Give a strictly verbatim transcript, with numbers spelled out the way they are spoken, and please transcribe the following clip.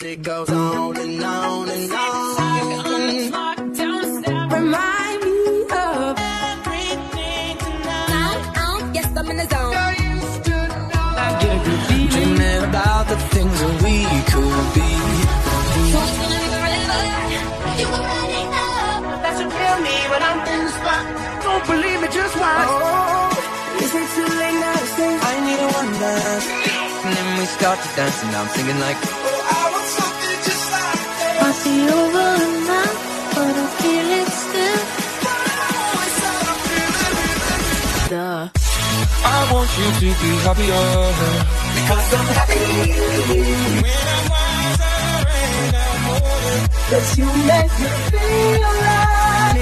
It goes on and on and on. Remind me of everything tonight. Yes, I'm in the zone. I get a good feeling. Dreaming about the things that we could be. You already know. That should tell me when I'm in the spot. Don't believe me, just watch. Oh, is it too late now to say I need a one dance? And then we start to dance and I'm singing like, oh, I want something just like that. Might be over now, but I feel it still. Duh. I want you to be happier, because I'm happy. When I'm wiser and I'm older, 'cause you make me feel alive.